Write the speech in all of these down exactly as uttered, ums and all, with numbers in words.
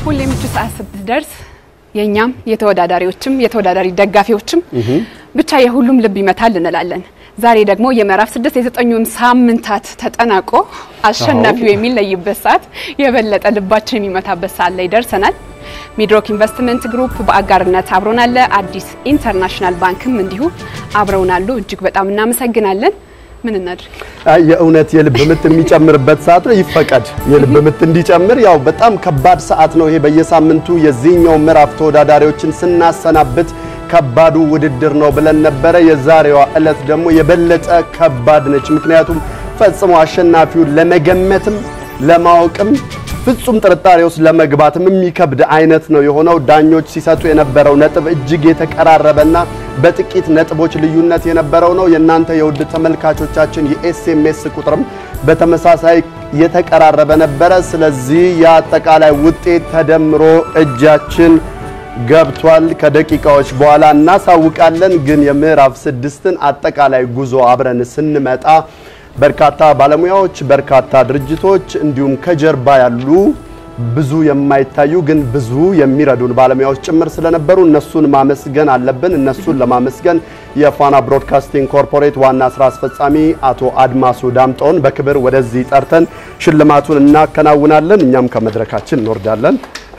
ሁሌም እጁ ሰዓት ስትደርስ የኛም የተወዳዳሪዎችም የተወዳዳሪ ደጋፊዎችም ብቻ የሁሉም ልብ ይመታል እንላለን። ዛሬ ደግሞ የምዕራፍ ስድስት የዘጠኙን ሳምንታት ተጠናቆ አሸናፊው የሚለይበት ሰዓት የበለጠ ልባችን የሚመታበት ሰዓት ላይ ደርሰናል። ሚድሮክ ኢንቨስትመንት ግሩፕ በአጋርነት አብሮናል። አዲስ ኢንተርናሽናል ባንክም እንዲሁ አብሮናሉ። እጅግ በጣም እናመሰግናለን። ምን እናድርግ? የእውነት የልብ ምት የሚጨምርበት ሰዓት ነው። ይፈቀድ የልብ ምት እንዲጨምር። ያው በጣም ከባድ ሰዓት ነው ይሄ። በየሳምንቱ የዚህኛው ምዕራፍ ተወዳዳሪዎችን ስናሰናብት ከባዱ ውድድር ነው ብለን ነበር። የዛሬዋ ዕለት ደግሞ የበለጠ ከባድ ነች። ምክንያቱም ፈጽሞ አሸናፊውን ለመገመትም ለማወቅም ፍጹም ጥርጣሬ ውስጥ ለመግባትም የሚከብድ አይነት ነው የሆነው። ዳኞች ሲሰጡ የነበረው ነጥብ እጅግ የተቀራረበና በጥቂት ነጥቦች ልዩነት የነበረው ነው። የናንተ የውድ ተመልካቾቻችን የኤስኤምኤስ ቁጥርም በተመሳሳይ የተቀራረበ ነበር። ስለዚህ የአጠቃላይ ውጤት ተደምሮ እጃችን ገብቷል። ከደቂቃዎች በኋላ እናሳውቃለን። ግን የምዕራፍ ስድስትን አጠቃላይ ጉዞ አብረን ስንመጣ በርካታ ባለሙያዎች በርካታ ድርጅቶች እንዲሁም ከጀርባ ያሉ ብዙ የማይታዩ ግን ብዙ የሚረዱን ባለሙያዎች ጭምር ስለነበሩ እነሱን ማመስገን አለብን። እነሱን ለማመስገን የፋና ብሮድካስቲንግ ኮርፖሬት ዋና ስራ አስፈጻሚ አቶ አድማሱ ዳምጦን በክብር ወደዚህ ጠርተን ሽልማቱን እናከናውናለን። እኛም ከመድረካችን እንወርዳለን።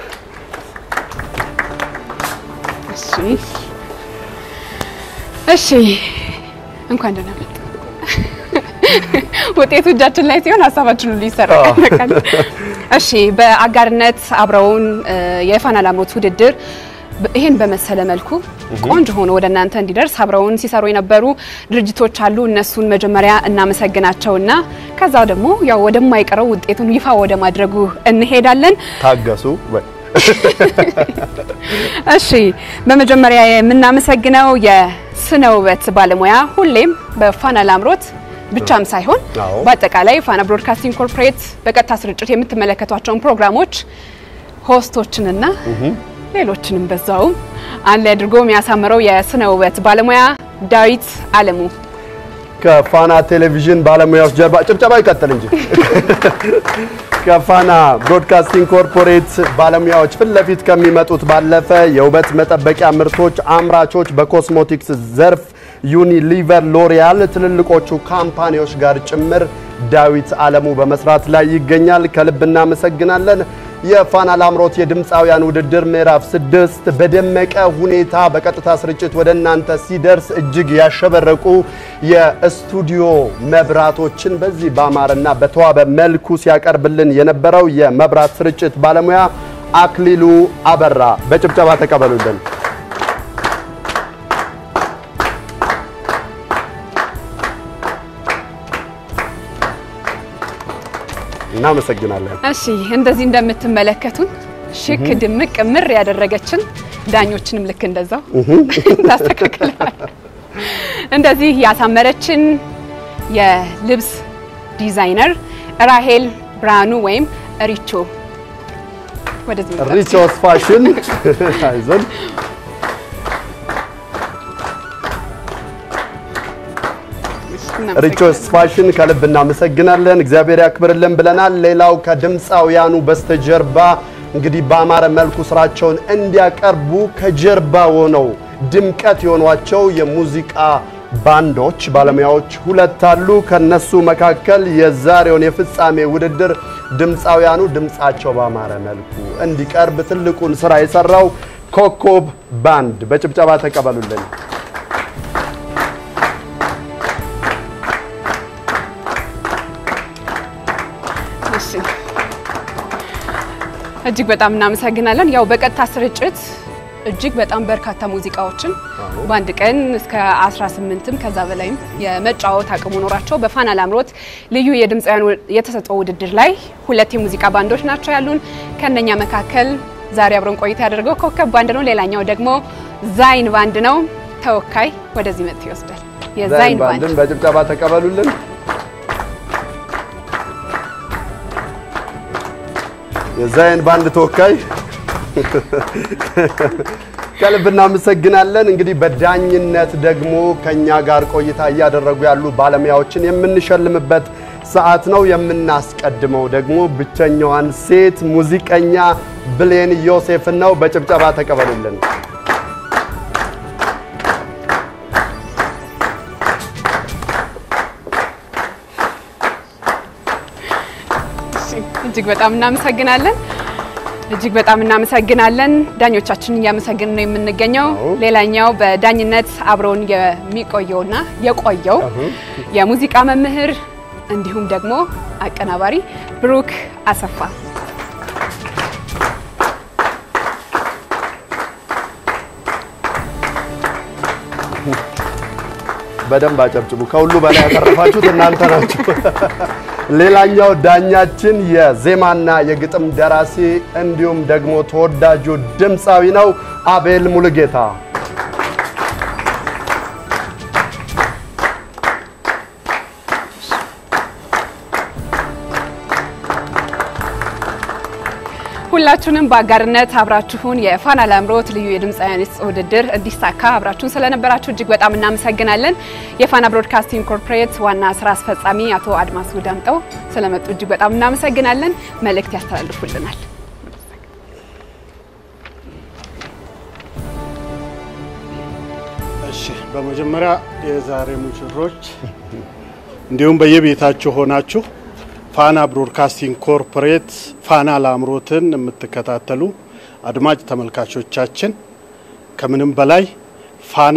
እሺ እሺ እንኳን ደህና መጡ። ውጤቱ እጃችን ላይ ሲሆን ሐሳባችን ሁሉ ይሰራል። እሺ በአጋርነት አብረውን የፋና ላምሮት ውድድር ይሄን በመሰለ መልኩ ቆንጆ ሆኖ ወደናንተ እንዲደርስ አብረውን ሲሰሩ የነበሩ ድርጅቶች አሉ። እነሱን መጀመሪያ እናመሰግናቸውና ከዛው ደግሞ ያው ወደማይቀረው ውጤቱን ይፋ ወደ ማድረጉ እንሄዳለን። ታገሱ ወይ እሺ በመጀመሪያ የምናመሰግነው የስነ ውበት ባለሙያ ሁሌም በፋና ላምሮት ብቻም ሳይሆን በአጠቃላይ ፋና ብሮድካስቲንግ ኮርፖሬት በቀጥታ ስርጭት የምትመለከቷቸውን ፕሮግራሞች ሆስቶችንና ሌሎችንም በዛው አንድ ላይ አድርጎ የሚያሳምረው የስነ ውበት ባለሙያ ዳዊት አለሙ ከፋና ቴሌቪዥን ባለሙያዎች ጀርባ ጭብጨባ ይቀጥል እንጂ ከፋና ብሮድካስቲንግ ኮርፖሬት ባለሙያዎች ፊት ለፊት ከሚመጡት ባለፈ የውበት መጠበቂያ ምርቶች አምራቾች በኮስሞቲክስ ዘርፍ ዩኒሊቨር ሎሪያል ትልልቆቹ ካምፓኒዎች ጋር ጭምር ዳዊት አለሙ በመስራት ላይ ይገኛል። ከልብ እናመሰግናለን። የፋና ላምሮት የድምጻውያን ውድድር ምዕራፍ ስድስት በደመቀ ሁኔታ በቀጥታ ስርጭት ወደናንተ ሲደርስ እጅግ ያሸበረቁ የስቱዲዮ መብራቶችን በዚህ ባማረና በተዋበ መልኩ ሲያቀርብልን የነበረው የመብራት ስርጭት ባለሙያ አክሊሉ አበራ በጭብጨባ ተቀበሉልን። እናመሰግናለን። እሺ እንደዚህ እንደምትመለከቱን ሽክ ድምቅ ምር ያደረገችን ዳኞችንም ልክ እንደዛው ታስተካክላል። እንደዚህ ያሳመረችን የልብስ ዲዛይነር ራሄል ብራኑ ወይም ሪቾ ወደዚህ ሪቾስ ፋሽን አይዞን ሪቾስ ፋሽን ከልብ እናመሰግናለን። እግዚአብሔር ያክብርልን ብለናል። ሌላው ከድምጻውያኑ በስተጀርባ እንግዲህ በአማረ መልኩ ስራቸውን እንዲያቀርቡ ከጀርባ ሆነው ድምቀት የሆኗቸው የሙዚቃ ባንዶች ባለሙያዎች ሁለት አሉ። ከነሱ መካከል የዛሬውን የፍጻሜ ውድድር ድምጻውያኑ ድምጻቸው በአማረ መልኩ እንዲቀርብ ትልቁን ስራ የሰራው ኮኮብ ባንድ በጭብጨባ ተቀበሉልን። እጅግ በጣም እናመሰግናለን። ያው በቀጥታ ስርጭት እጅግ በጣም በርካታ ሙዚቃዎችን በአንድ ቀን እስከ አስራ ስምንትም ከዛ በላይም የመጫወት አቅሙ ኖራቸው በፋና ላምሮት ልዩ የድምጻውያን የተሰጠው ውድድር ላይ ሁለት የሙዚቃ ባንዶች ናቸው ያሉን። ከነኛ መካከል ዛሬ አብረን ቆይታ ያደርገው ኮከብ ባንድ ነው። ሌላኛው ደግሞ ዛይን ባንድ ነው። ተወካይ ወደዚህ መጥቶ ይወስዳል። የዛይን ባንድን በጭብጨባ ተቀበሉልን። የዛይን ባንድ ተወካይ ከልብ እናመሰግናለን። እንግዲህ በዳኝነት ደግሞ ከኛ ጋር ቆይታ ያደረጉ ያሉ ባለሙያዎችን የምንሸልምበት ሰዓት ነው የምናስቀድመው ደግሞ ብቸኛዋን ሴት ሙዚቀኛ ብሌን ዮሴፍ ነው በጭብጨባ ተቀበሉልን እጅግ በጣም እናመሰግናለን እጅግ በጣም እናመሰግናለን ዳኞቻችንን ያመሰግንን ነው የምንገኘው ሌላኛው በዳኝነት አብሮን የሚቆየውና የቆየው የሙዚቃ መምህር እንዲሁም ደግሞ አቀናባሪ ብሩክ አሰፋ በደንብ አጨብጭቡ ከሁሉ በላይ ያተረፋችሁት እናንተ ናችሁ ሌላኛው ዳኛችን የዜማና የግጥም ደራሲ እንዲሁም ደግሞ ተወዳጁ ድምጻዊ ነው አቤል ሙሉጌታ ሁላችሁንም በአጋርነት አብራችሁን የፋና ላምሮት ልዩ የድምጻውያን ውድድር እንዲሳካ አብራችሁን ስለነበራችሁ እጅግ በጣም እናመሰግናለን የፋና ብሮድካስቲንግ ኮርፖሬት ዋና ስራ አስፈጻሚ አቶ አድማሱ ዳምጠው ስለመጡ እጅግ በጣም እናመሰግናለን መልእክት ያስተላልፉልናል እሺ በመጀመሪያ የዛሬ ሙሽሮች እንዲሁም በየቤታችሁ ሆናችሁ ፋና ብሮድካስቲንግ ኮርፖሬት ፋና ላምሮትን የምትከታተሉ አድማጭ ተመልካቾቻችን ከምንም በላይ ፋና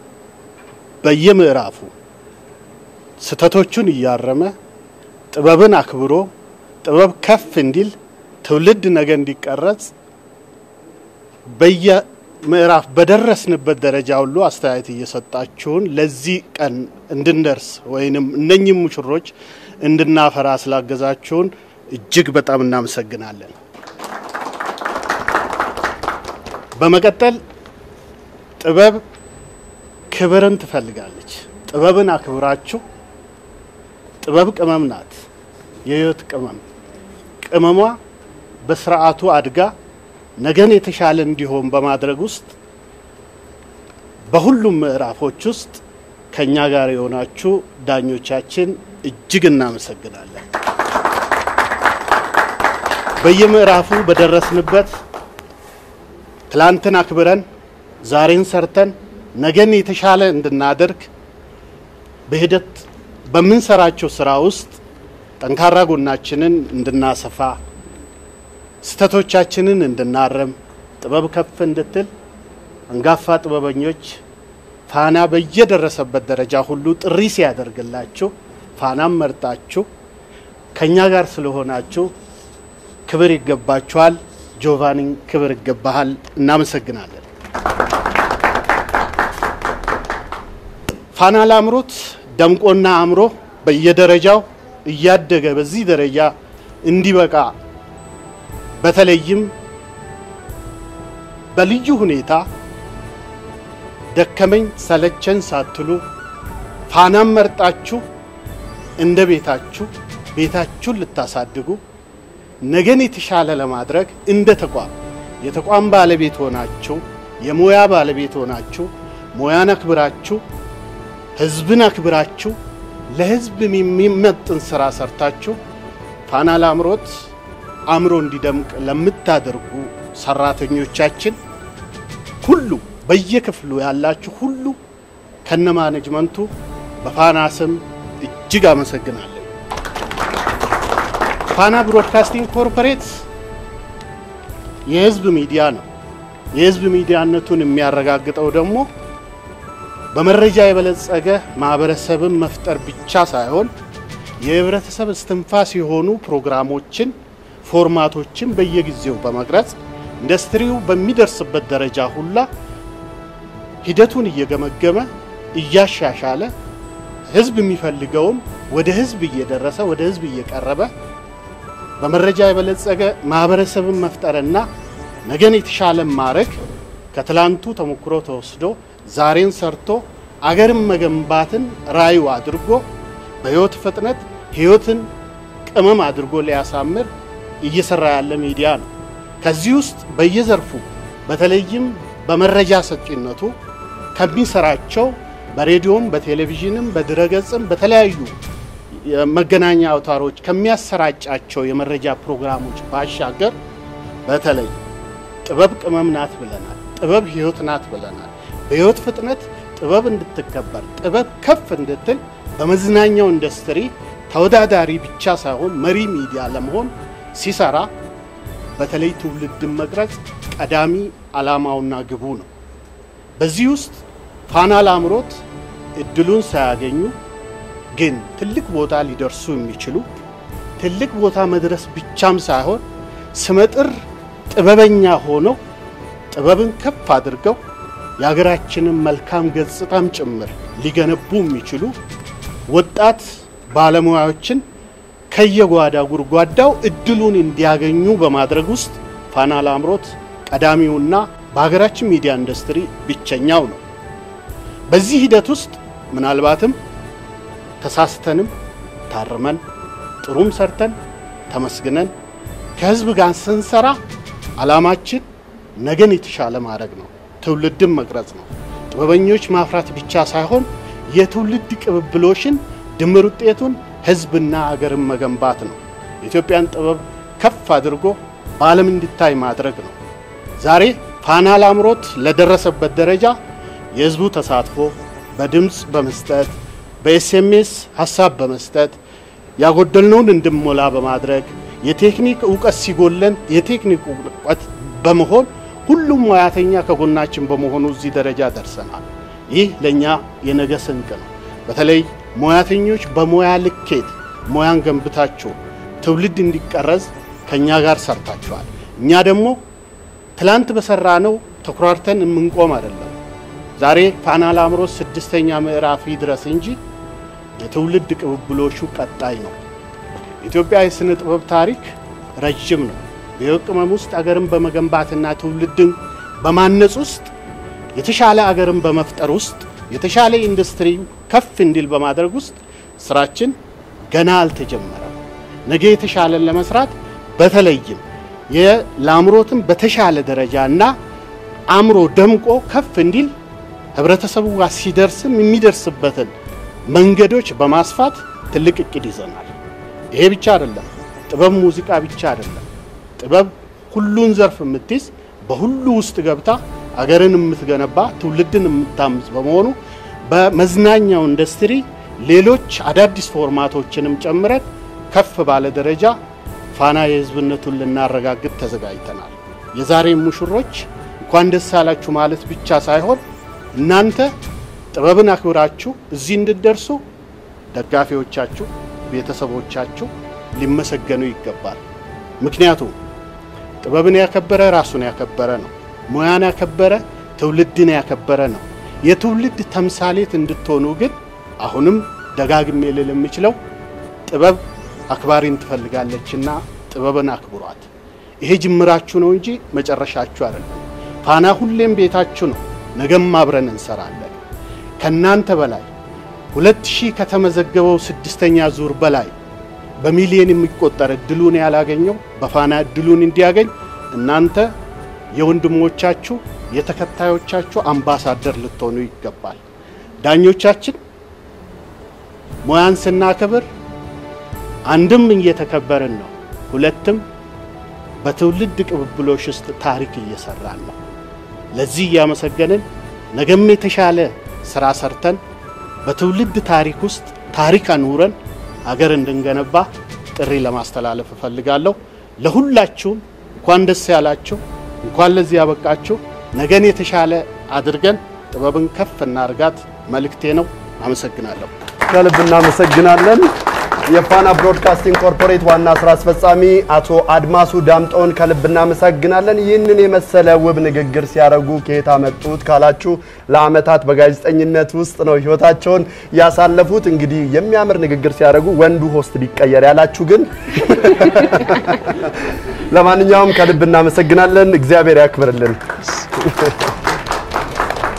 በየምዕራፉ ስተቶቹን ያረመ ጥበብን አክብሮ ጥበብ ከፍ እንዲል ትውልድ ነገ እንዲቀረጽ በየምዕራፍ በደረስንበት ደረጃ ሁሉ አስተያየት እየሰጣችሁን ለዚህ ቀን እንድንደርስ ወይንም እነኚህ ሙሽሮች እንድናፈራ ስላገዛችሁን እጅግ በጣም እናመሰግናለን በመቀጠል ጥበብ ክብርን ትፈልጋለች ጥበብን አክብራችሁ ጥበብ ቅመም ናት የህይወት ቅመም ቅመሟ በስርዓቱ አድጋ ነገን የተሻለ እንዲሆን በማድረግ ውስጥ በሁሉም ምዕራፎች ውስጥ ከኛ ጋር የሆናችሁ ዳኞቻችን እጅግ እናመሰግናለን በየምዕራፉ በደረስንበት ትላንትን አክብረን ዛሬን ሰርተን ነገን የተሻለ እንድናደርግ በሂደት በመንሰራቸው ስራ ውስጥ ጠንካራ ጎናችንን እንድናሰፋ ስተቶቻችንን እንድናረም ጥበብ ከፍ እንድትል አንጋፋ ጥበበኞች ፋና በየደረሰበት ደረጃ ሁሉ ጥሪ ሲያደርግላችሁ ፋናም መርጣችሁ ከኛ ጋር ስለሆናችሁ ክብር ይገባችኋል ጆቫኒ ክብር ይገባሃል እናመሰግናለን ፋና ላምሮት ደምቆና አምሮ በየደረጃው እያደገ በዚህ ደረጃ እንዲበቃ በተለይም በልዩ ሁኔታ ደከመኝ ሰለቸን ሳትሉ ፋናም መርጣችሁ እንደ ቤታችሁ ቤታችሁን ልታሳድጉ ነገን የተሻለ ለማድረግ እንደ ተቋም የተቋም ባለቤት ሆናችሁ የሞያ ባለቤት ሆናችሁ ሞያን አክብራችሁ ህዝብን አክብራችሁ ለህዝብ የሚመጥን ስራ ሰርታችሁ ፋና ላምሮት አምሮ እንዲደምቅ ለምታደርጉ ሰራተኞቻችን ሁሉ በየክፍሉ ያላችሁ ሁሉ ከነ ማኔጅመንቱ በፋና ስም እጅግ አመሰግናለሁ ፋና ብሮድካስቲንግ ኮርፖሬት የህዝብ ሚዲያ ነው የህዝብ ሚዲያነቱን የሚያረጋግጠው ደግሞ በመረጃ የበለጸገ ማህበረሰብን መፍጠር ብቻ ሳይሆን የህብረተሰብ እስትንፋስ የሆኑ ፕሮግራሞችን ፎርማቶችን በየጊዜው በመቅረጽ ኢንዱስትሪው በሚደርስበት ደረጃ ሁላ ሂደቱን እየገመገመ እያሻሻለ ህዝብ የሚፈልገውን ወደ ህዝብ እየደረሰ ወደ ህዝብ እየቀረበ በመረጃ የበለጸገ ማህበረሰብን መፍጠርና ነገን የተሻለ ማረግ ከትላንቱ ተሞክሮ ተወስዶ ዛሬን ሰርቶ አገርን መገንባትን ራዩ አድርጎ በህይወት ፍጥነት ህይወትን ቅመም አድርጎ ሊያሳምር እየሰራ ያለ ሚዲያ ነው ከዚህ ውስጥ በየዘርፉ በተለይም በመረጃ ሰጪነቱ ከሚሰራቸው በሬዲዮም በቴሌቪዥንም በድረገጽም በተለያዩ የመገናኛ አውታሮች ከሚያሰራጫቸው የመረጃ ፕሮግራሞች ባሻገር በተለይ ጥበብ ቅመም ናት ብለናል ጥበብ ህይወት ናት ብለናል በህይወት ፍጥነት ጥበብ እንድትከበር ጥበብ ከፍ እንድትል በመዝናኛው ኢንዱስትሪ ተወዳዳሪ ብቻ ሳይሆን መሪ ሚዲያ ለመሆን ሲሰራ በተለይ ትውልድን መቅረጽ ቀዳሚ ዓላማውና ግቡ ነው በዚህ ውስጥ ፋና ላምሮት እድሉን ሳያገኙ ግን ትልቅ ቦታ ሊደርሱ የሚችሉ ትልቅ ቦታ መድረስ ብቻም ሳይሆን ስመጥር ጥበበኛ ሆነው ጥበብን ከፍ አድርገው ያገራችንን መልካም ገጽታም ጭምር ሊገነቡ የሚችሉ ወጣት ባለሙያዎችን ከየጓዳ ጉርጓዳው እድሉን እንዲያገኙ በማድረግ ውስጥ ፋና ላምሮት ቀዳሚውና በሀገራችን ሚዲያ ኢንዱስትሪ ብቸኛው ነው በዚህ ሂደት ውስጥ ምናልባትም ተሳስተንም ታርመን ጥሩም ሰርተን ተመስግነን ከህዝብ ጋር ስንሰራ ዓላማችን ነገን የተሻለ ማድረግ ነው ትውልድን መቅረጽ ነው ጥበበኞች ማፍራት ብቻ ሳይሆን የትውልድ ቅብብሎሽን ድምር ውጤቱን ህዝብና ሀገርን መገንባት ነው ኢትዮጵያን ጥበብ ከፍ አድርጎ በዓለም እንዲታይ ማድረግ ነው ዛሬ ፋና ላምሮት ለደረሰበት ደረጃ የህዝቡ ተሳትፎ በድምጽ በመስጠት በኤስኤምኤስ ሐሳብ በመስጠት ያጎደልነውን እንድሞላ በማድረግ የቴክኒክ ዕውቀት ሲጎለን የቴክኒክ ዕውቀት በመሆን ሁሉም ሙያተኛ ከጎናችን በመሆኑ እዚህ ደረጃ ደርሰናል ይህ ለኛ የነገ ስንቅ ነው በተለይ ሙያተኞች በሙያ ልኬት ሙያን ገንብታችሁ ትውልድ እንዲቀረጽ ከኛ ጋር ሰርታችኋል እኛ ደግሞ ትላንት በሰራነው ተኩራርተን እንቆም አይደለም ዛሬ ፋና ላምሮት ስድስተኛ ምዕራፍ ይድረስ እንጂ የትውልድ ቅብብሎሹ ቀጣይ ነው ኢትዮጵያ የስነ ጥበብ ታሪክ ረጅም ነው በየቅመም ውስጥ አገርን በመገንባትና ትውልድን በማነጽ ውስጥ የተሻለ አገርን በመፍጠር ውስጥ የተሻለ ኢንዱስትሪ ከፍ እንዲል በማድረግ ውስጥ ስራችን ገና አልተጀመረም ነገ የተሻለ ለመስራት በተለይም የላምሮትን በተሻለ ደረጃና አምሮ ደምቆ ከፍ እንዲል ህብረተሰቡ ጋር ሲደርስም የሚደርስበትን መንገዶች በማስፋት ትልቅ እቅድ ይዘናል ይሄ ብቻ አይደለም ጥበብ ሙዚቃ ብቻ አይደለም ጥበብ ሁሉን ዘርፍ የምትይዝ በሁሉ ውስጥ ገብታ አገርን የምትገነባ ትውልድን የምታምጽ በመሆኑ በመዝናኛው ኢንዱስትሪ ሌሎች አዳዲስ ፎርማቶችንም ጨምረን ከፍ ባለ ደረጃ ፋና የህዝብነቱን ልናረጋግጥ ተዘጋጅተናል የዛሬ ሙሽሮች እንኳን ደስ አላችሁ ማለት ብቻ ሳይሆን እናንተ ጥበብን አክብራችሁ እዚህ እንድትደርሱ ደጋፊዎቻችሁ ቤተሰቦቻችሁ ሊመሰገኑ ይገባል ምክንያቱም ጥበብን ያከበረ ራሱን ያከበረ ነው ሙያን ያከበረ ትውልድን ያከበረ ነው የትውልድ ተምሳሌት እንድትሆኑ ግን አሁንም ደጋግሜ ልል የምችለው ጥበብ አክባሪን ትፈልጋለችና ጥበብን አክብሯት ይሄ ጅምራችሁ ነው እንጂ መጨረሻችሁ አይደለም ፋና ሁሌም ቤታችሁ ነው ነገም አብረን እንሰራለን ከናንተ በላይ ሁለት ሺህ ከተመዘገበው ስድስተኛ ዙር በላይ በሚሊዮን የሚቆጠር እድሉን ያላገኘው በፋና እድሉን እንዲያገኝ እናንተ የወንድሞቻችሁ የተከታዮቻችሁ አምባሳደር ልትሆኑ ይገባል ዳኞቻችን ሙያን ስናከብር አንድም እየተከበረን ነው ሁለትም በትውልድ ቅብብሎሽ ውስጥ ታሪክ እየሰራን ነው ለዚህ ያመሰገንን ነገም የተሻለ ስራ ሰርተን በትውልድ ታሪክ ውስጥ ታሪክ አኑረን አገር እንድንገነባ ጥሪ ለማስተላለፍ ፈልጋለሁ ለሁላችሁ እንኳን ደስ ያላችሁ እንኳን ለዚህ ያበቃችሁ ነገን የተሻለ አድርገን ጥበብን ከፍ እናርጋት መልእክቴ ነው አመሰግናለሁ ከልብ እናመሰግናለን የፋና ብሮድካስቲንግ ኮርፖሬት ዋና ስራ አስፈጻሚ አቶ አድማሱ ዳምጦን ከልብ እናመሰግናለን ይህንን የመሰለ ውብ ንግግር ሲያረጉ ከየት አመጡት ካላችሁ ለአመታት በጋዜጠኝነት ውስጥ ነው ህይወታቸውን ያሳለፉት እንግዲህ የሚያምር ንግግር ሲያረጉ ወንዱ ሆስት ቢቀየር ያላችሁ ግን ለማንኛውም ከልብ እናመሰግናለን እግዚአብሔር ያክብርልን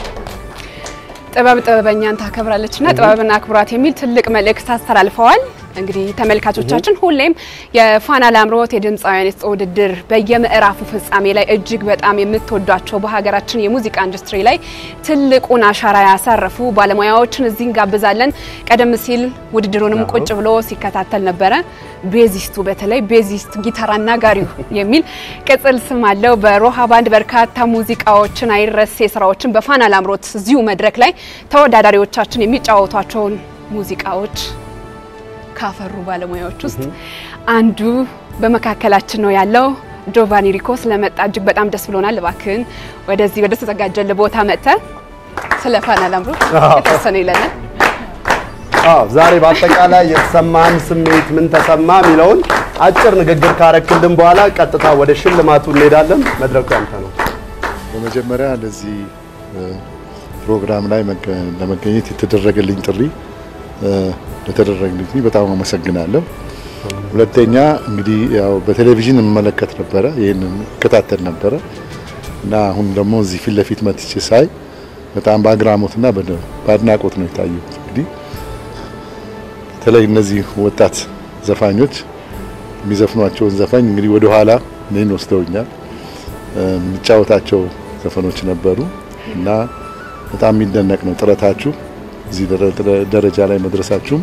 ጥበብ ጥበበኛን ታከብራለችና ጥበብና አክብራት የሚል ትልቅ መልእክት አስተላልፈዋል እንግዲህ ተመልካቾቻችን ሁሌም የፋና ላምሮት የድምጻውያን ውድድር በየምዕራፉ ፍጻሜ ላይ እጅግ በጣም የምትወዷቸው በሀገራችን የሙዚቃ ኢንዱስትሪ ላይ ትልቁን አሻራ ያሳረፉ ባለሙያዎችን እዚህ እንጋብዛለን። ቀደም ሲል ውድድሩንም ቁጭ ብሎ ሲከታተል ነበረ። ቤዚስቱ በተለይ ቤዚስት ጊታር አናጋሪው የሚል ቅጽል ስም አለው። በሮሃ ባንድ በርካታ ሙዚቃዎችን አይረሴ ስራዎችን በፋና ላምሮት እዚሁ መድረክ ላይ ተወዳዳሪዎቻችን የሚጫወቷቸውን ሙዚቃዎች ካፈሩ ባለሙያዎች ውስጥ አንዱ በመካከላችን ነው ያለው። ጆቫኒ ሪኮ ስለመጣ እጅግ በጣም ደስ ብሎናል። እባክህን ወደዚህ ወደ ተዘጋጀለ ቦታ መጥተህ ስለ ፋና ላምሮት የተወሰነ ይለናል። አዎ ዛሬ በአጠቃላይ የተሰማን ስሜት ምን ተሰማ የሚለውን አጭር ንግግር ካረክልን በኋላ ቀጥታ ወደ ሽልማቱ እንሄዳለን። መድረኩ ያንተ ነው። በመጀመሪያ ለዚህ ፕሮግራም ላይ ለመገኘት የተደረገልኝ ጥሪ ለተደረገልኝ በጣም አመሰግናለሁ። ሁለተኛ እንግዲህ ያው በቴሌቪዥን መመለከት ነበር፣ ይሄንን ከታተል ነበር እና አሁን ደግሞ እዚህ ፊት ለፊት መጥቼ ሳይ በጣም ባግራሞትና በአድናቆት ነው የታየሁት። እንግዲህ በተለይ እነዚህ ወጣት ዘፋኞች የሚዘፍኗቸውን ዘፋኝ እንግዲህ ወደ ኋላ እኔን ወስደውኛል። የሚጫወታቸው ዘፈኖች ነበሩ እና በጣም የሚደነቅ ነው ጥረታችሁ። እዚህ ደረጃ ላይ መድረሳችሁም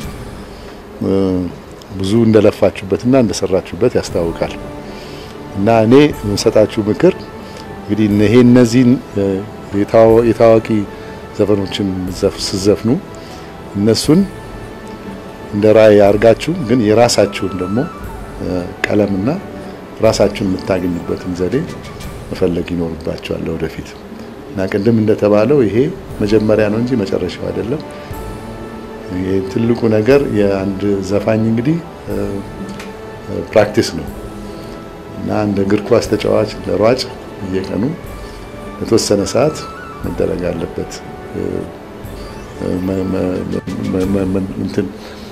ብዙ እንደለፋችሁበትና እንደሰራችሁበት ያስታውቃል እና እኔ የምሰጣችሁ ምክር እንግዲህ ይሄ እነዚህን የታዋቂ ዘፈኖችን ዘፍኑ እነሱን እንደ ራዕይ አድርጋችሁ ግን የራሳችሁን ደግሞ ቀለምና ራሳችሁን የምታገኙበትን ዘዴ መፈለግ ይኖርባችኋል ወደፊት እና ቀደም እንደተባለው ይሄ መጀመሪያ ነው እንጂ መጨረሻው አይደለም። ይሄ ትልቁ ነገር የአንድ ዘፋኝ እንግዲህ ፕራክቲስ ነው እና እንደ እግር ኳስ ተጫዋች ለሯጭ በየቀኑ ለተወሰነ ሰዓት መደረግ አለበት እንትን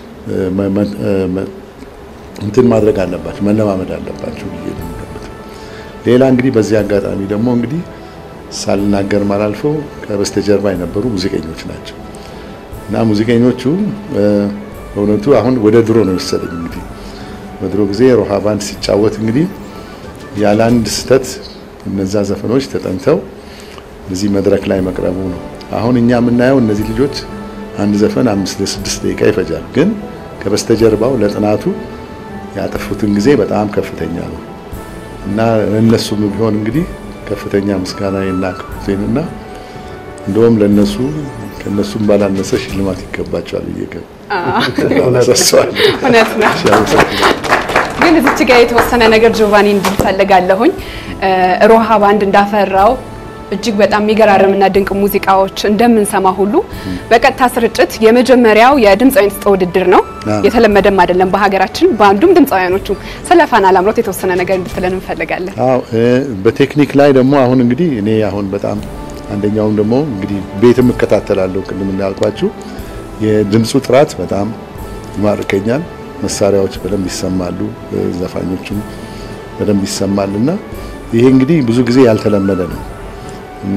እንትን ማድረግ አለባችሁ መለማመድ አለባችሁ ብዬ ነው የምገምተው። ሌላ እንግዲህ በዚህ አጋጣሚ ደግሞ እንግዲህ ሳልናገር ማላልፈው ከበስተጀርባ የነበሩ ሙዚቀኞች ናቸው እና ሙዚቀኞቹ በእውነቱ አሁን ወደ ድሮ ነው መሰለኝ እንግዲህ በድሮ ጊዜ ሮሃ ባንድ ሲጫወት እንግዲህ ያለ አንድ ስተት እነዛ ዘፈኖች ተጠንተው እዚህ መድረክ ላይ መቅረቡ ነው። አሁን እኛ የምናየው እነዚህ ልጆች አንድ ዘፈን አምስት ለስድስት ደቂቃ ይፈጃል፣ ግን ከበስተጀርባው ለጥናቱ ያጠፉትን ጊዜ በጣም ከፍተኛ ነው እና እነሱም ቢሆን እንግዲህ ከፍተኛ ምስጋናና ክብርና እንደውም ለነሱ ከነሱም ባላነሰ ሽልማት ይገባቸዋል ይገባ አዎ እውነት ነው። ግን እዚህ ጋር የተወሰነ ነገር ጆቫኒ እንድፈልጋለሁኝ ሮሃ ባንድ እንዳፈራው እጅግ በጣም የሚገራርምና ድንቅ ሙዚቃዎች እንደምንሰማ ሁሉ በቀጥታ ስርጭት የመጀመሪያው የድምጻውያን ውድድር ነው። የተለመደም አይደለም በሀገራችን ባንዱም ድምጻውያኖቹ ስለፋና ላምሮት የተወሰነ ነገር እንድትለን እንፈልጋለን። አዎ በቴክኒክ ላይ ደግሞ አሁን እንግዲህ እኔ አሁን በጣም አንደኛውን ደግሞ እንግዲህ ቤትም እከታተላለሁ ቅድም እንዳልኳችሁ የድምጹ ጥራት በጣም ይማርከኛል። መሳሪያዎች በደንብ ይሰማሉ፣ ዘፋኞቹም በደንብ ይሰማልና ይሄ እንግዲህ ብዙ ጊዜ ያልተለመደ ነው እና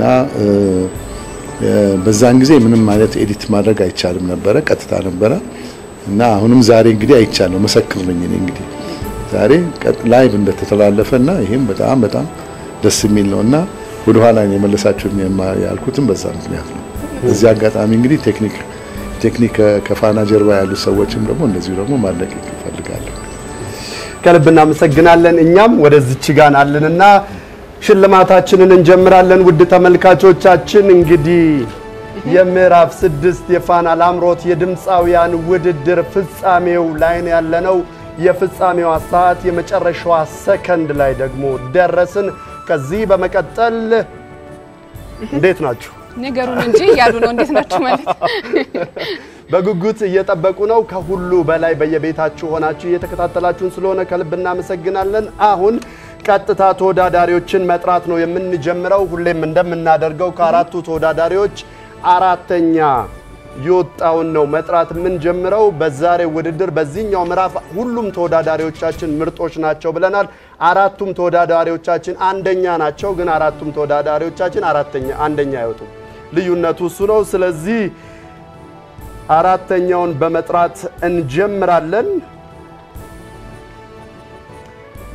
በዛን ጊዜ ምንም ማለት ኤዲት ማድረግ አይቻልም ነበር፣ ቀጥታ ነበር እና አሁንም ዛሬ እንግዲህ አይቻለሁ መሰክር ነኝ እኔ እንግዲህ ዛሬ ቀጥ ላይቭ እንደተተላለፈና ይሄም በጣም በጣም ደስ የሚል ነውና ወደ ኋላ የመለሳችሁ ያልኩትም በዛ ምክንያት ነው። እዚህ አጋጣሚ እንግዲህ ቴክኒክ ቴክኒክ ከፋና ጀርባ ያሉ ሰዎችም ደግሞ እንደዚሁ ደግሞ ማለቅ ይፈልጋሉ። ከልብ እናመሰግናለን። እኛም ወደዚህ ጋር አለንና ሽልማታችንን እንጀምራለን። ውድ ተመልካቾቻችን እንግዲህ የምዕራፍ ስድስት የፋና ላምሮት የድምጻውያን ውድድር ፍጻሜው ላይ ነው ያለነው። የፍጻሜው ሰዓት የመጨረሻው ሰከንድ ላይ ደግሞ ደረስን። ከዚህ በመቀጠል እንዴት ናችሁ? ነገሩን እንጂ ያሉ ነው እንዴት ናችሁ ማለት በጉጉት እየጠበቁ ነው። ከሁሉ በላይ በየቤታችሁ ሆናችሁ እየተከታተላችሁን ስለሆነ ከልብ እናመሰግናለን። አሁን ቀጥታ ተወዳዳሪዎችን መጥራት ነው የምንጀምረው። ሁሌም እንደምናደርገው ከአራቱ ተወዳዳሪዎች አራተኛ ይወጣውን ነው መጥራት የምንጀምረው። በዛሬው ውድድር በዚህኛው ምዕራፍ ሁሉም ተወዳዳሪዎቻችን ምርጦች ናቸው ብለናል። አራቱም ተወዳዳሪዎቻችን አንደኛ ናቸው፣ ግን አራቱም ተወዳዳሪዎቻችን አራተኛ አንደኛ አይወጡም። ልዩነቱ እሱ ነው። ስለዚህ አራተኛውን በመጥራት እንጀምራለን።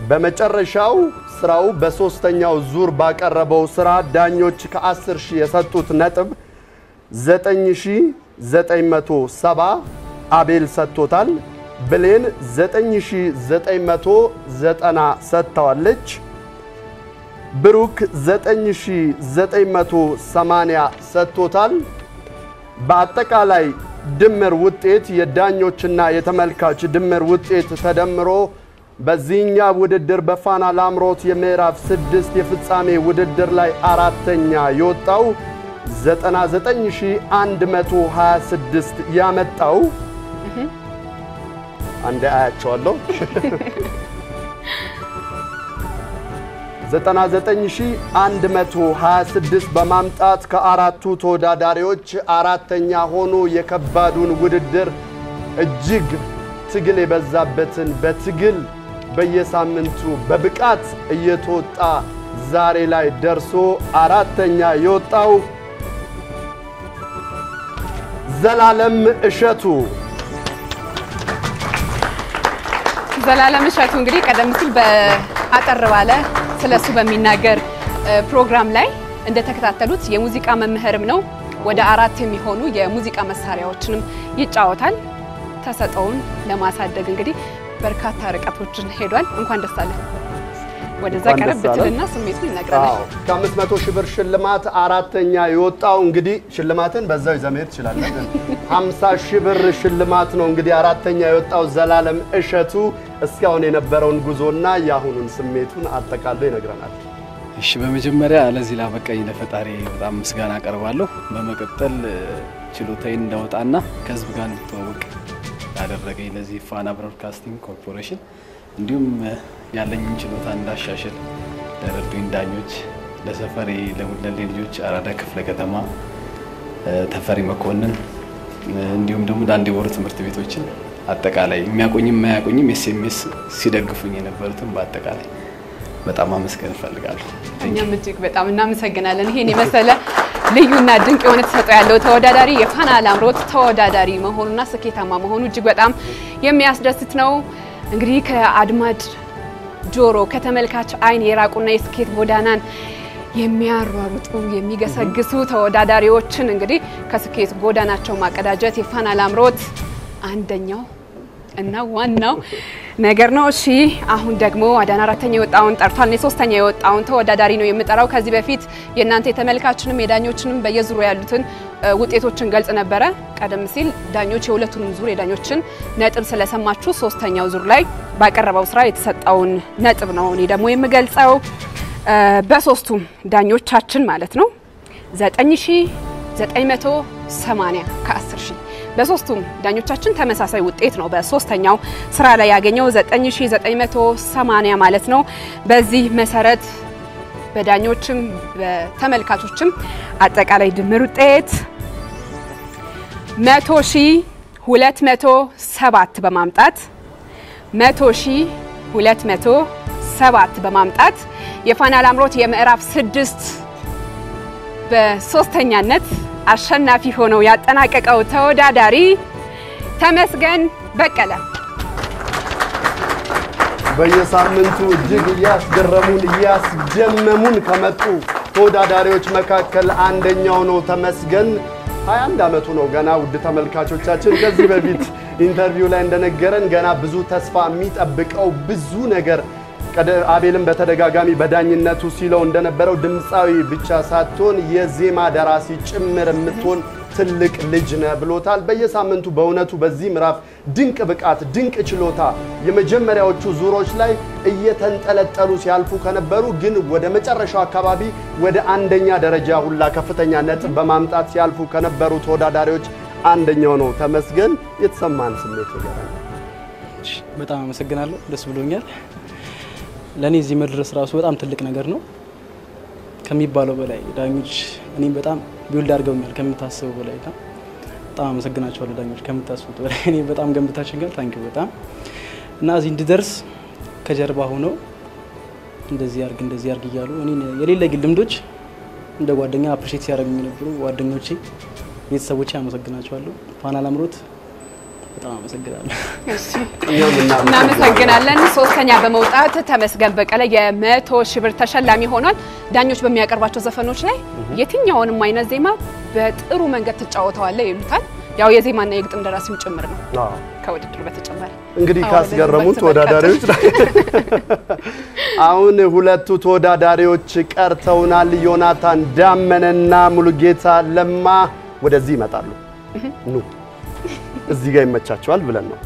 በመጨረሻው ስራው በሶስተኛው ዙር ባቀረበው ስራ ዳኞች ከ10 ሺህ የሰጡት ነጥብ ዘጠኝ ሺህ ዘጠኝ መቶ ሰባ አቤል ሰጥቶታል። ብሌን ዘጠኝ ሺህ ዘጠኝ መቶ ዘጠና ሰጥተዋለች። ብሩክ ዘጠኝ ሺህ ዘጠኝ መቶ ሰማንያ ሰጥቶታል። በአጠቃላይ ድምር ውጤት የዳኞችና የተመልካች ድምር ውጤት ተደምሮ በዚህኛው ውድድር በፋና ላምሮት የምዕራፍ ስድስት የፍጻሜ ውድድር ላይ አራተኛ የወጣው ዘጠና ዘጠኝ ሺህ አንድ መቶ ሃያ ስድስት ያመጣው አንዴ አያቸዋለሁ ዘጠና ዘጠኝ ሺህ አንድ መቶ ሃያ ስድስት በማምጣት ከአራቱ ተወዳዳሪዎች አራተኛ ሆኖ የከባዱን ውድድር እጅግ ትግል የበዛበትን በትግል በየሳምንቱ በብቃት እየተወጣ ዛሬ ላይ ደርሶ አራተኛ የወጣው ዘላለም እሸቱ ዘላለም እሸቱ እንግዲህ ቀደም ሲል በአጠር ባለ ስለሱ በሚናገር ፕሮግራም ላይ እንደተከታተሉት የሙዚቃ መምህርም ነው። ወደ አራት የሚሆኑ የሙዚቃ መሳሪያዎችንም ይጫወታል። ተሰጠውን ለማሳደግ እንግዲህ በርካታ ርቀቶችን ሄዷል። እንኳን ደስ አለ። ወደዛ ቀረብ ብትልና ስሜቱን ይነግራል። አዎ ከአምስት መቶ ሺህ ብር ሽልማት አራተኛ የወጣው እንግዲህ ሽልማትን በዛው ይዘመር ይችላል። ሃምሳ ሺህ ብር ሽልማት ነው እንግዲህ አራተኛ የወጣው ዘላለም እሸቱ እስካሁን የነበረውን ጉዞና ያሁኑን ስሜቱን አጠቃሎ ይነግረናል። እሺ በመጀመሪያ ለዚህ ላበቃኝ ለፈጣሪ በጣም ምስጋና አቀርባለሁ። በመቀጠል ችሎታዬን እንዳወጣና ከህዝብ ጋር እንድተዋወቅ ያደረገኝ ለዚህ ፋና ብሮድካስቲንግ ኮርፖሬሽን እንዲሁም ያለኝን ችሎታ እንዳሻሽል ለረዱኝ ዳኞች ለሰፈሬ ለሙለሌ ልጆች አራዳ ክፍለ ከተማ ተፈሪ መኮንን እንዲሁም ደግሞ ዳንዴ ወር ትምህርት ቤቶችን አጠቃላይ የሚያቆኝም ማያቆኝም ኤስኤምኤስ ሲደግፉኝ የነበሩትን በአጠቃላይ በጣም አመስገን ፈልጋለሁ። እኛም እጅግ በጣም እናመሰግናለን። ይሄን የመሰለ ልዩና ድንቅ የሆነ ተሰጥኦ ያለው ተወዳዳሪ የፋና ላምሮት ተወዳዳሪ መሆኑና ስኬታማ መሆኑ እጅግ በጣም የሚያስደስት ነው። እንግዲህ ከአድማጭ ጆሮ ከተመልካች አይን የራቁና የስኬት ጎዳናን የሚያሯሩጡ የሚገሰግሱ ተወዳዳሪዎችን እንግዲህ ከስኬት ጎዳናቸው ማቀዳጀት የፋና ላምሮት አንደኛው እና ዋናው ነገር ነው። እሺ አሁን ደግሞ አዳና አራተኛ የወጣውን ጠርቷል። ነው ሶስተኛ የወጣውን ተወዳዳሪ ነው የምጠራው። ከዚህ በፊት የናንተ የተመልካችንም የዳኞችንም በየዙሩ ያሉትን ውጤቶችን ገልጽ ነበረ። ቀደም ሲል ዳኞች የሁለቱንም ዙር የዳኞችን ነጥብ ስለሰማችሁ ሶስተኛው ዙር ላይ ባቀረበው ስራ የተሰጠውን ነጥብ ነው እኔ ደግሞ የምገልጸው። በሶስቱም ዳኞቻችን ማለት ነው ዘጠኝ ሺህ ዘጠኝ መቶ ሰማንያ ከ10 ሺህ በሶስቱም ዳኞቻችን ተመሳሳይ ውጤት ነው በሶስተኛው ስራ ላይ ያገኘው ዘጠኝ ሺህ ዘጠኝ መቶ ሰማንያ ማለት ነው። በዚህ መሰረት በዳኞችም በተመልካቾችም አጠቃላይ ድምር ውጤት መቶ ሺህ ሁለት መቶ ሰባት በማምጣት መቶ ሺህ ሁለት መቶ ሰባት በማምጣት የፋና ላምሮት የምዕራፍ ስድስት በሶስተኛነት አሸናፊ ሆኖ ያጠናቀቀው ተወዳዳሪ ተመስገን በቀለ በየሳምንቱ እጅግ ያስገረሙን ያስደመሙን ከመጡ ተወዳዳሪዎች መካከል አንደኛው ነው ተመስገን። ሃያ አንድ አመቱ ነው ገና። ውድ ተመልካቾቻችን ከዚህ በፊት ኢንተርቪው ላይ እንደነገረን ገና ብዙ ተስፋ የሚጠብቀው ብዙ ነገር አቤልም በተደጋጋሚ በዳኝነቱ ሲለው እንደነበረው ድምጻዊ ብቻ ሳትሆን የዜማ ደራሲ ጭምር የምትሆን ትልቅ ልጅ ነው ብሎታል። በየሳምንቱ በእውነቱ በዚህ ምዕራፍ ድንቅ ብቃት ድንቅ ችሎታ የመጀመሪያዎቹ ዙሮች ላይ እየተንጠለጠሉ ሲያልፉ ከነበሩ ግን ወደ መጨረሻው አካባቢ ወደ አንደኛ ደረጃ ሁላ ከፍተኛ ነጥብ በማምጣት ሲያልፉ ከነበሩ ተወዳዳሪዎች አንደኛው ነው ተመስገን። የተሰማን ስሜት ይገራል። በጣም አመሰግናለሁ። ደስ ብሎኛል። ለኔ እዚህ መድረስ ራሱ በጣም ትልቅ ነገር ነው ከሚባለው በላይ ዳኞች እኔም በጣም ቢውልድ አድርገውኛል ከምታስበው በላይ ታ በጣም አመሰግናቸዋለሁ ዳኞች ከምታስቡት በላይ እኔ በጣም ገምታችሁኛል። ታንኪ በጣም እና እዚህ እንድደርስ ከጀርባ ሆነው እንደዚህ ያርግ እንደዚህ ያርግ ይያሉ እኔ የሌለ ግል ልምዶች እንደ ጓደኛ አፕሪሺየት ያደርጉኝ ነበር ጓደኞቼ ቤተሰቦቼ አመሰግናቸዋለሁ። ፋና ላምሮት በጣም አመሰግናለሁ። እሺ እናመሰግናለን። ሶስተኛ በመውጣት ተመስገን በቀለ የመቶ ሺህ ብር ተሸላሚ ሆኗል። ዳኞች በሚያቀርባቸው ዘፈኖች ላይ የትኛውንም አይነት ዜማ በጥሩ መንገድ ተጫውተዋለህ ይሉታል። ያው የዜማና የግጥም ደራሲው ጭምር ነው። አዎ ከውድድሩ በተጨማሪ እንግዲህ ካስገረሙት ተወዳዳሪዎች አሁን ሁለቱ ተወዳዳሪዎች ቀርተውናል። ዮናታን ዳመነና ሙሉጌታ ለማ ወደዚህ ይመጣሉ። ኑ እዚህ ጋር ይመቻቸዋል ብለን ነው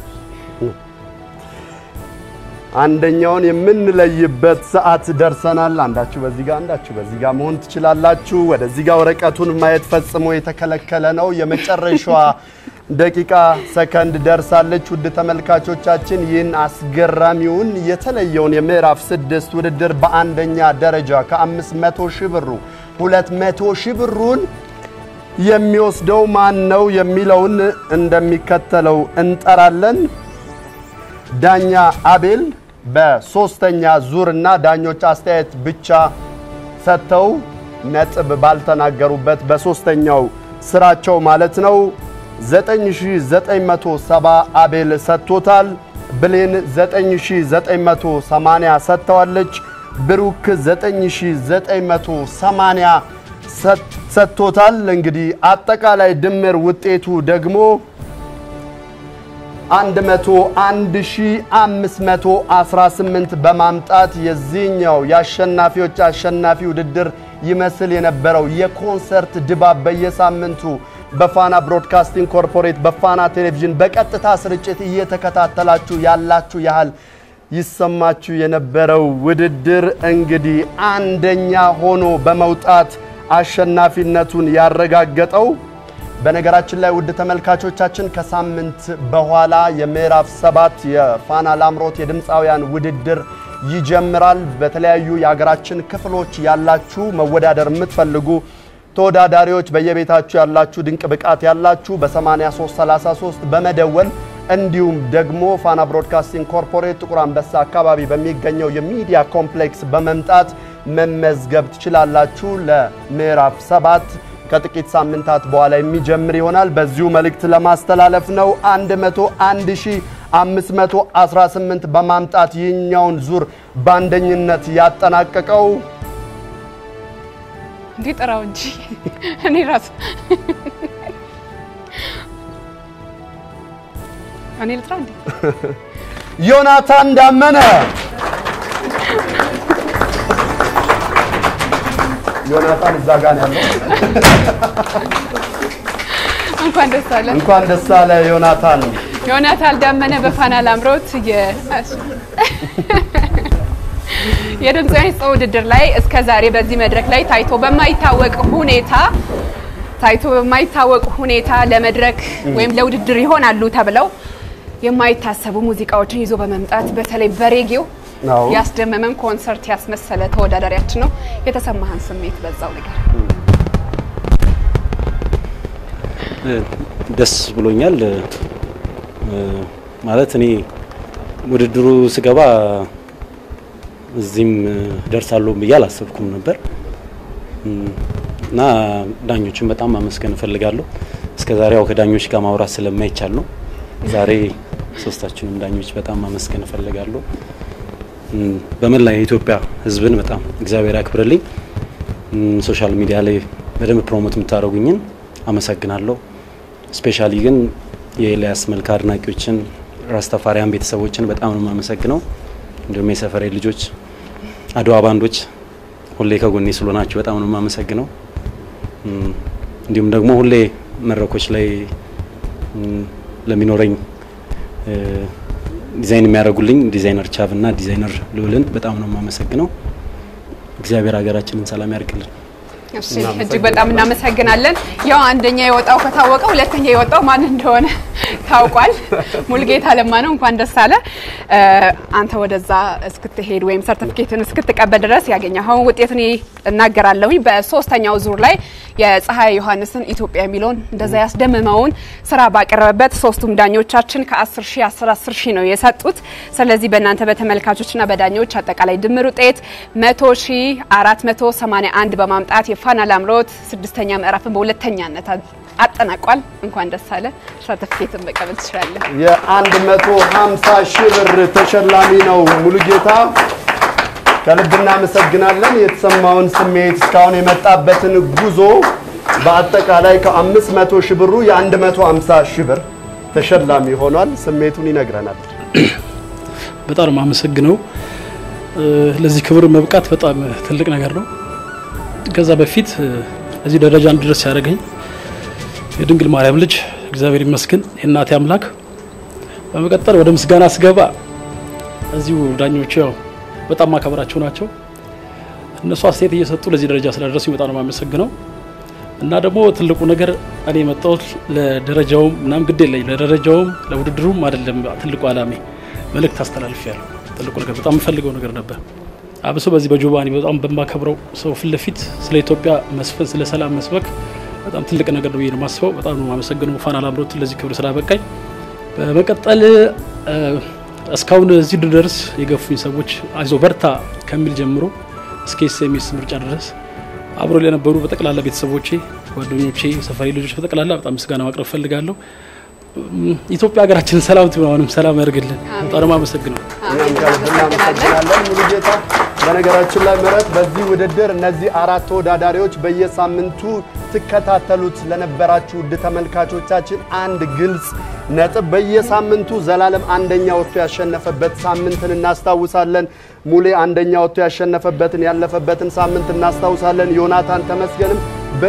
አንደኛውን የምንለይበት ሰዓት ደርሰናል። አንዳችሁ በዚህ ጋር አንዳችሁ በዚህ ጋር መሆን ትችላላችሁ። ወደዚህ ጋር ወረቀቱን ማየት ፈጽሞ የተከለከለ ነው። የመጨረሻዋ ደቂቃ ሰከንድ ደርሳለች። ውድ ተመልካቾቻችን ይህን አስገራሚውን የተለየውን የምዕራፍ ስድስት ውድድር በአንደኛ ደረጃ ከአምስት መቶ ሺህ ብሩ ሁለት መቶ ሺህ ብሩን የሚወስደው ማን ነው የሚለውን እንደሚከተለው እንጠራለን። ዳኛ አቤል በሶስተኛ ዙርና ዳኞች አስተያየት ብቻ ሰጥተው ነጥብ ባልተናገሩበት በሶስተኛው ስራቸው ማለት ነው ዘጠኝ ሺህ ዘጠኝ መቶ ሰባ አቤል ሰጥቶታል። ብሌን ዘጠኝ ሺህ ዘጠኝ መቶ ሰማንያ ሰጥተዋለች። ብሩክ ዘጠኝ ሺህ ዘጠኝ መቶ ሰማንያ ሰጥቶታል። እንግዲህ አጠቃላይ ድምር ውጤቱ ደግሞ አንድ መቶ አንድ ሺህ አምስት መቶ አስራ ስምንት በማምጣት የዚህኛው የአሸናፊዎች አሸናፊ ውድድር ይመስል የነበረው የኮንሰርት ድባብ በየሳምንቱ በፋና ብሮድካስቲንግ ኮርፖሬት በፋና ቴሌቪዥን በቀጥታ ስርጭት እየተከታተላችሁ ያላችሁ ያህል ይሰማችሁ የነበረው ውድድር እንግዲህ አንደኛ ሆኖ በመውጣት አሸናፊነቱን ያረጋገጠው በነገራችን ላይ ውድ ተመልካቾቻችን ከሳምንት በኋላ የምዕራፍ ሰባት የፋና ላምሮት የድምፃውያን ውድድር ይጀምራል። በተለያዩ የሀገራችን ክፍሎች ያላችሁ መወዳደር የምትፈልጉ ተወዳዳሪዎች በየቤታችሁ ያላችሁ ድንቅ ብቃት ያላችሁ በ8333 በመደወል እንዲሁም ደግሞ ፋና ብሮድካስቲንግ ኮርፖሬት ጥቁር አንበሳ አካባቢ በሚገኘው የሚዲያ ኮምፕሌክስ በመምጣት መመዝገብ ትችላላችሁ። ለምዕራፍ ሰባት ከጥቂት ሳምንታት በኋላ የሚጀምር ይሆናል። በዚሁ መልእክት ለማስተላለፍ ነው አንድ መቶ አንድ ሺህ አምስት መቶ አስራ ስምንት በማምጣት ይህኛውን ዙር ባንደኝነት ያጠናቀቀው እንዲጠራው እንጂ እኔ ራስ እኔ ልጥራ እንዴ ዮናታን ዳመነ ዮናታን እዛ ጋር ነው ያለው። እንኳን ደስ አለ እንኳን ደስ አለ ዮናታን ዮናታን ዳመነ በፋና ላምሮት የ የድምፃዊ ውድድር ላይ እስከ ዛሬ በዚህ መድረክ ላይ ታይቶ በማይታወቅ ሁኔታ ታይቶ በማይታወቅ ሁኔታ ለመድረክ ወይም ለውድድር ይሆናሉ ተብለው የማይታሰቡ ሙዚቃዎችን ይዞ በመምጣት በተለይ በሬጌው ያስደመመን ኮንሰርት ያስመሰለ ተወዳዳሪያችን ነው። የተሰማህን ስሜት በዛው ነገር? ደስ ብሎኛል። ማለት እኔ ውድድሩ ስገባ እዚህም ደርሳለሁ ብዬ አላሰብኩም ነበር እና ዳኞችን በጣም ማመስገን ፈልጋለሁ። እስከዛሬ ያው ከዳኞች ጋር ማውራት ስለማይቻል ነው። ዛሬ ሶስታችንም ዳኞች በጣም ማመስገን ፈልጋለሁ። በመላ የኢትዮጵያ ህዝብን በጣም እግዚአብሔር ያክብርልኝ። ሶሻል ሚዲያ ላይ በደንብ ፕሮሞት የምታደርጉኝን አመሰግናለሁ። ስፔሻሊ ግን የኤልያስ መልካ አድናቂዎችን ራስተፋሪያን ቤተሰቦችን በጣም ነው የማመሰግነው። እንዲሁም የሰፈሬ ልጆች አድዋ ባንዶች ሁሌ ከጎኔ ስለሆናችሁ በጣም ነው የማመሰግነው። እንዲሁም ደግሞ ሁሌ መድረኮች ላይ ለሚኖረኝ ዲዛይን የሚያደርጉልኝ ዲዛይነር ቻቭና ዲዛይነር ልውልን በጣም ነው የማመሰግነው። እግዚአብሔር ሀገራችንን ሰላም ያርግልን። እሺ እጅግ በጣም እናመሰግናለን። ያው አንደኛ የወጣው ከታወቀ ሁለተኛ የወጣው ማን እንደሆነ ታውቋል። ሙሉጌታ ለማ ነው። እንኳን ደስ አለ። አንተ ወደዛ እስክትሄድ ወይም ሰርቲፊኬትን እስክትቀበል ድረስ ያገኘኸው ውጤትን እናገራለሁ። በሶስተኛው ዙር ላይ የፀሐይ ዮሐንስን ኢትዮጵያ የሚለውን እንደዛ ያስደመመውን ስራ ባቀረበበት ሶስቱም ዳኞቻችን ከ10 ሺህ አስር አስር ሺህ ነው የሰጡት። ስለዚህ በእናንተ በተመልካቾችና በዳኞች አጠቃላይ ድምር ውጤት መቶ ሺህ አራት መቶ ሰማንያ አንድ በማምጣት የፋና ላምሮት ስድስተኛ ምዕራፍን በሁለተኛነት አጠናቋል። እንኳን ደስ አለ። ሰርቲፊኬትን መቀበል ትችላለህ። የ150 ሺህ ብር ተሸላሚ ነው ሙሉጌታ ከልብ እናመሰግናለን። የተሰማውን ስሜት እስካሁን የመጣበትን ጉዞ በአጠቃላይ ከ500 ሺህ ብሩ የ150 ሺህ ብር ተሸላሚ ሆኗል። ስሜቱን ይነግረናል። በጣም ማመሰግነው ለዚህ ክብር መብቃት በጣም ትልቅ ነገር ነው። ከዛ በፊት እዚህ ደረጃ እንድደርስ ያደረገኝ የድንግል ማርያም ልጅ እግዚአብሔር ይመስገን የእናቴ አምላክ። በመቀጠል ወደ ምስጋና ስገባ እዚሁ ዳኞቹ ያው በጣም ማከብራቸው ናቸው። እነሱ አስተያየት እየሰጡ ለዚህ ደረጃ ስለደረሱ በጣም ነው ማመሰግነው። እና ደግሞ ትልቁ ነገር እኔ መጣሁት ለደረጃውም እናም ግድ የለኝ ለደረጃውም ለውድድሩም አይደለም። ትልቁ አላሜ መልእክት አስተላልፊያለሁ። ትልቁ ነገር በጣም ፈልገው ነገር ነበር። አብሶ በዚህ በጆባኒ በጣም በማከብረው ሰው ፊት ለፊት ስለ ኢትዮጵያ መስፈን ስለ ሰላም መስበክ በጣም ትልቅ ነገር ነው የማስበው። በጣም ነው ማመሰግነው ፋና ላምሮት ለዚህ ክብር ስላበቃኝ። በመቀጠል እስካሁን እዚህ ድረስ የገፉኝ ሰዎች አይዞ በርታ ከሚል ጀምሮ እስከ ኤስኤምኤስ ምርጫ ድረስ አብሮ ለነበሩ በተቀላላ ቤተሰቦቼ ጓደኞቼ ሰፈሪ ልጆች በተቀላላ በጣም ምስጋና ማቅረብ ፈልጋለሁ። ኢትዮጵያ ሀገራችን ሰላም ትሆንም ሰላም ያርግልን። በጣም አመሰግናለሁ። እናመሰግናለን ሙሉጌታ። በነገራችን ላይ ምረት በዚህ ውድድር እነዚህ አራት ተወዳዳሪዎች በየሳምንቱ ተከታተሉት ለነበራችሁ ውድ ተመልካቾቻችን አንድ ግልጽ ነጥብ በየሳምንቱ ዘላለም አንደኛ ወጥቶ ያሸነፈበት ሳምንትን እናስታውሳለን። ሙሌ አንደኛ ወጥቶ ያሸነፈበትን ያለፈበትን ሳምንት እናስታውሳለን። ዮናታን ተመስገንም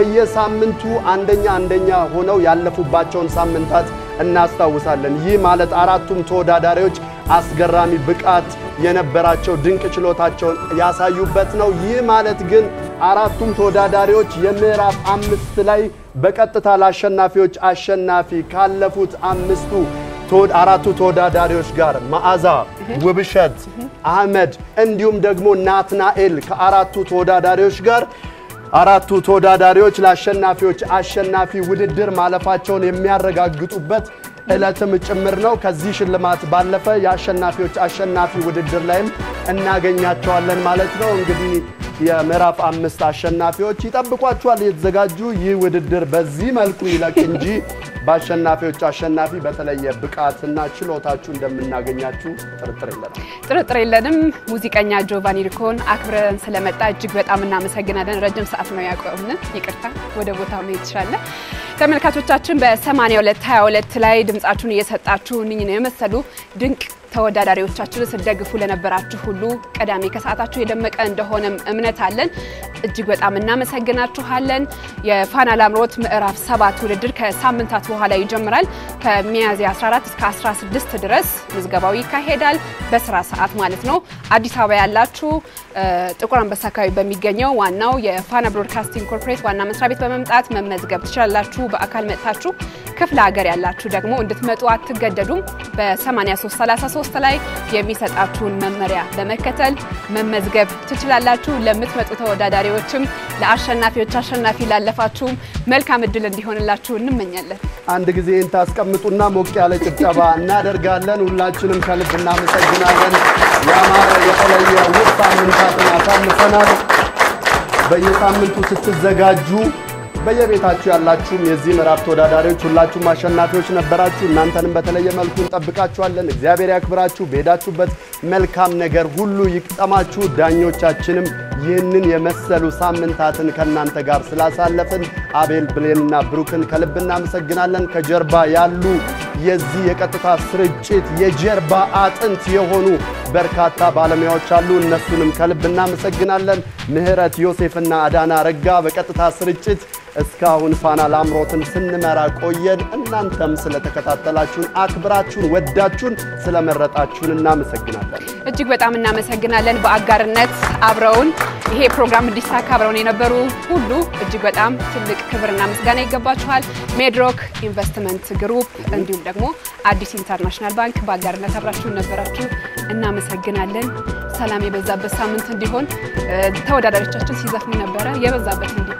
በየሳምንቱ አንደኛ አንደኛ ሆነው ያለፉባቸውን ሳምንታት እናስታውሳለን። ይህ ማለት አራቱም ተወዳዳሪዎች አስገራሚ ብቃት የነበራቸው ድንቅ ችሎታቸውን ያሳዩበት ነው። ይህ ማለት ግን አራቱም ተወዳዳሪዎች የምዕራፍ አምስት ላይ በቀጥታ ለአሸናፊዎች አሸናፊ ካለፉት አምስቱ አራቱ ተወዳዳሪዎች ጋር መዓዛ፣ ውብሸት፣ አህመድ እንዲሁም ደግሞ ናትናኤል ከአራቱ ተወዳዳሪዎች ጋር አራቱ ተወዳዳሪዎች ለአሸናፊዎች አሸናፊ ውድድር ማለፋቸውን የሚያረጋግጡበት እለትም ጭምር ነው። ከዚህ ሽልማት ባለፈ የአሸናፊዎች አሸናፊ ውድድር ላይም እናገኛቸዋለን ማለት ነው። እንግዲህ የምዕራፍ አምስት አሸናፊዎች ይጠብቋቸዋል የተዘጋጁ። ይህ ውድድር በዚህ መልኩ ይለቅ እንጂ በአሸናፊዎች አሸናፊ በተለየ ብቃትና ችሎታችሁ እንደምናገኛችሁ ጥርጥር የለንም ጥርጥር የለንም። ሙዚቀኛ ጆቫኒ ሪኮን አክብረን ስለመጣ እጅግ በጣም እናመሰግናለን። ረጅም ሰዓት ነው ያቆየን። ይቅርታ ወደ ቦታው መሄድ ይችላል። ተመልካቾቻችን በ82 ሃያ ሁለት ላይ ድምጻችሁን እየሰጣችሁ እነኝን የመሰሉ ድንቅ ተወዳዳሪዎቻችንን ስደግፉ ለነበራችሁ ሁሉ ቀዳሚ ከሰዓታችሁ የደመቀ እንደሆነም እምነት አለን። እጅግ በጣም እናመሰግናችኋለን። የፋና ላምሮት ምዕራፍ ሰባት ውድድር ከሳምንታት በኋላ ይጀምራል። ከሚያዝያ አስራ አራት እስከ አስራ ስድስት ድረስ ምዝገባው ይካሄዳል በስራ ሰዓት ማለት ነው። አዲስ አበባ ያላችሁ ጥቁር አንበሳ አካባቢ በሚገኘው ዋናው የፋና ብሮድካስቲንግ ኮርፖሬት ዋና መስሪያ ቤት በመምጣት መመዝገብ ትችላላችሁ። በአካል መጥታችሁ ክፍለ ሀገር ያላችሁ ደግሞ እንድትመጡ አትገደዱም። በ83 ሰላሳ ሶስት ላይ የሚሰጣችሁን መመሪያ በመከተል መመዝገብ ትችላላችሁ። ለምትመጡ ተወዳዳሪዎችም ለአሸናፊዎች አሸናፊ ላለፋችሁ መልካም እድል እንዲሆንላችሁ እንመኛለን። አንድ ጊዜ እንታስቀምጡና ሞቅ ያለ ጭብጨባ እናደርጋለን። ሁላችንም ከልብ እናመሰግናለን። ያማረ የተለየ ውብ ሳምንታትን አሳልፈናል። በየሳምንቱ ስትዘጋጁ በየቤታችሁ ያላችሁም የዚህ ምዕራፍ ተወዳዳሪዎች ሁላችሁም አሸናፊዎች ነበራችሁ። እናንተንም በተለየ መልኩ እንጠብቃችኋለን። እግዚአብሔር ያክብራችሁ። በሄዳችሁበት መልካም ነገር ሁሉ ይቅጠማችሁ። ዳኞቻችንም ይህንን የመሰሉ ሳምንታትን ከናንተ ጋር ስላሳለፍን አቤል ብሌንና ብሩክን ከልብ እናመሰግናለን። ከጀርባ ያሉ የዚህ የቀጥታ ስርጭት የጀርባ አጥንት የሆኑ በርካታ ባለሙያዎች አሉ። እነሱንም ከልብ እናመሰግናለን። ምህረት ዮሴፍና አዳና ረጋ በቀጥታ ስርጭት እስካሁን ፋና ላምሮትን ስንመራ ቆየን። እናንተም ስለተከታተላችሁን አክብራችሁን ወዳችሁን ስለመረጣችሁን እናመሰግናለን። እጅግ በጣም እናመሰግናለን። በአጋርነት አብረውን ይሄ ፕሮግራም እንዲሳካ አብረውን የነበሩ ሁሉ እጅግ በጣም ትልቅ ክብርና ምስጋና ይገባችኋል። ሜድሮክ ኢንቨስትመንት ግሩፕ እንዲሁም ደግሞ አዲስ ኢንተርናሽናል ባንክ በአጋርነት አብራችሁን ነበራችሁ። እናመሰግናለን። ሰላም የበዛበት ሳምንት እንዲሆን ተወዳዳሪዎቻችን ሲዘፍኑ ነበረ የበዛበት እንዲሆን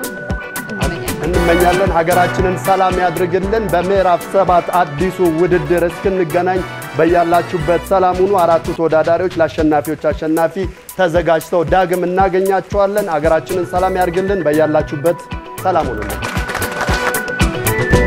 እንመኛለን። ሀገራችንን ሰላም ያድርግልን። በምዕራፍ ሰባት አዲሱ ውድድር እስክንገናኝ በያላችሁበት ሰላም ሁኑ። አራቱ ተወዳዳሪዎች ለአሸናፊዎች አሸናፊ ተዘጋጅተው ዳግም እናገኛቸዋለን። ሀገራችንን ሰላም ያድርግልን። በያላችሁበት ሰላም ሁኑ።